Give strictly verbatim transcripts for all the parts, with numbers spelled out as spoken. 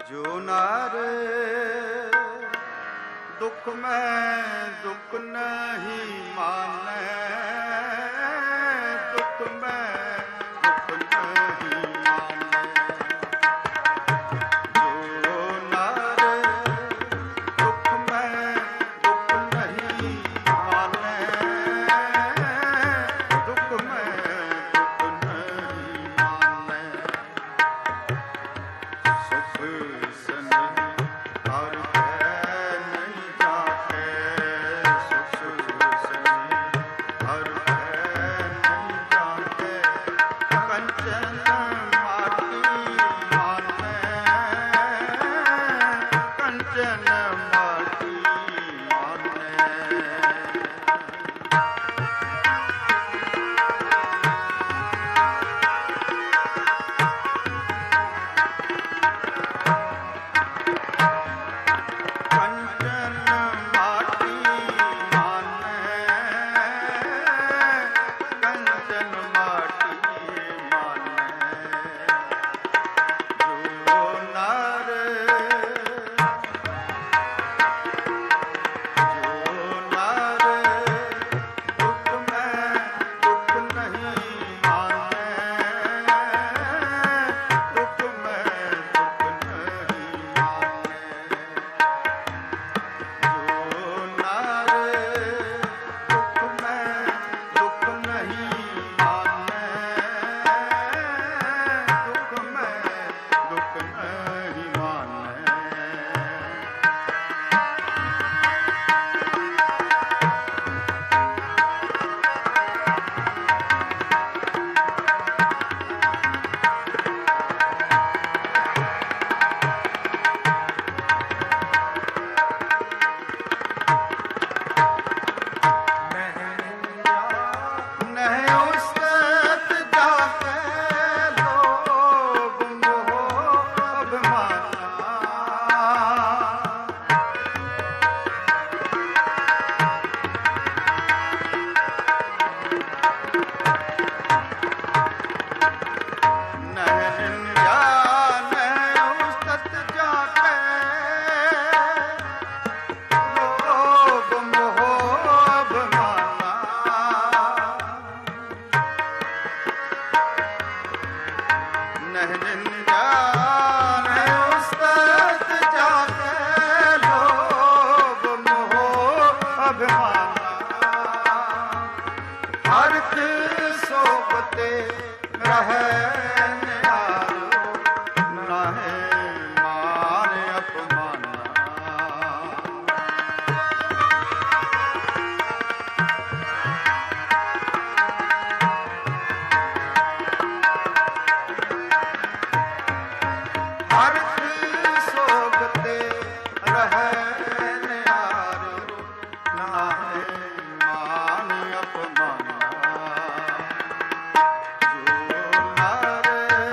जो नार दुख में दुख नहीं माने, दुख में दुख नहीं माने। जो नार दुख में दुख नहीं माने, दुख में दुख नहीं माने। सुख सने और नहीं जाते, सुख सने और नहीं जाते। कंचन माटी माने, कंचन माटी माने। कंचन माटी माने, कंचन माटी माने। जो नार जो नार दुख में दुख नहीं माने, दुख में दुख नहीं माने। जो नार दुख में दुख नहीं माने, दुख में दुख नहीं माने। नहीं उस्ताद जाके लोग मोह अभिमाना। नहीं निंदा नहीं उस्ताद जाके लोग मोह अभिमाना। नहीं निंदा नहीं उस्ताद जाके लोग मोह अभिमाना। हर सोबते रहे निहारो, नाहे मान अपमाना। हर सोबते रहे निहारो, नाहे मान अपमाना। जो नार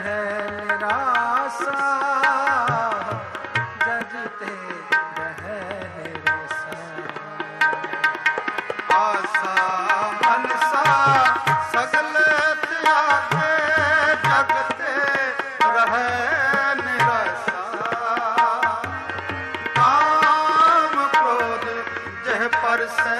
रहे निराशा, जजते रहे निराशा। आशा मनसा सगल त्यागे, जगते रहे निराशा। काम क्रोध जह पर से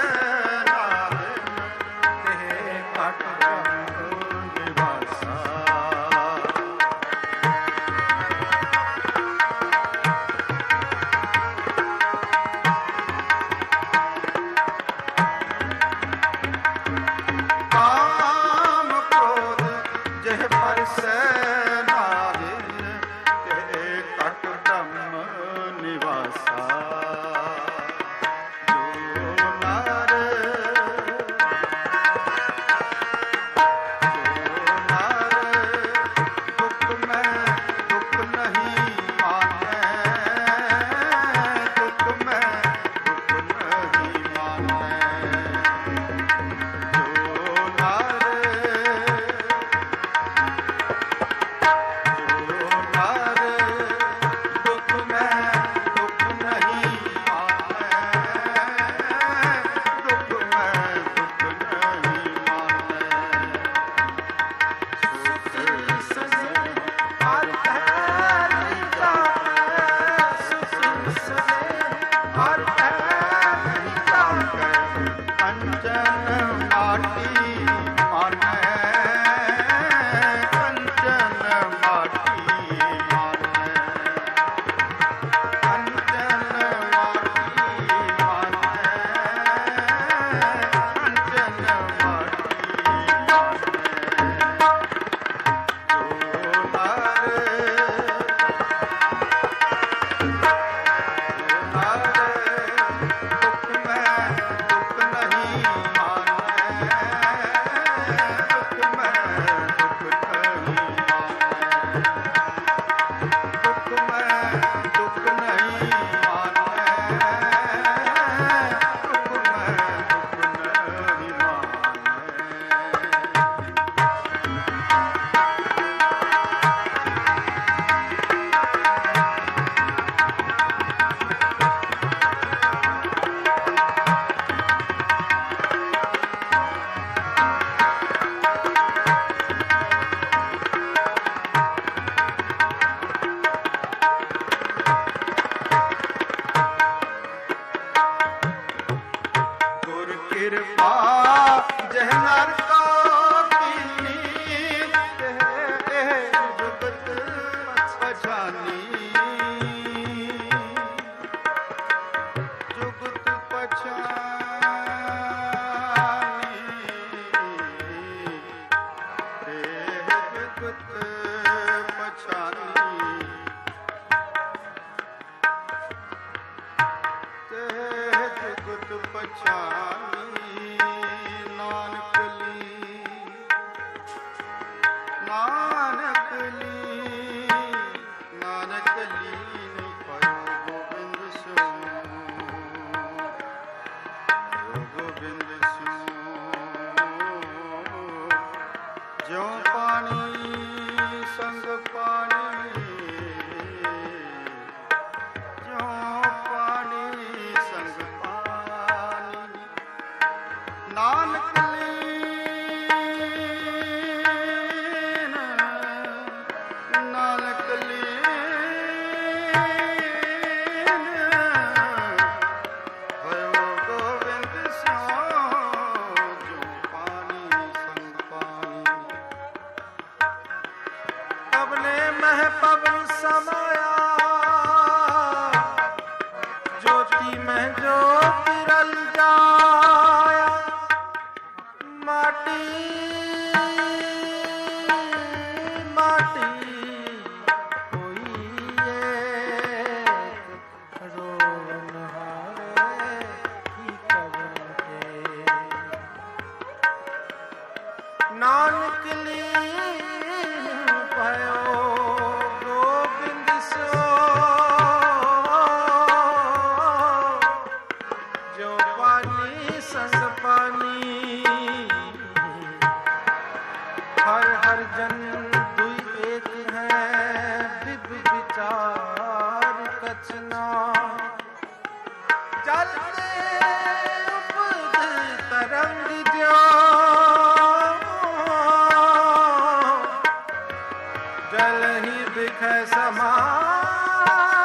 नानक लीन भयो गोबिंद सो जल ही बिख समान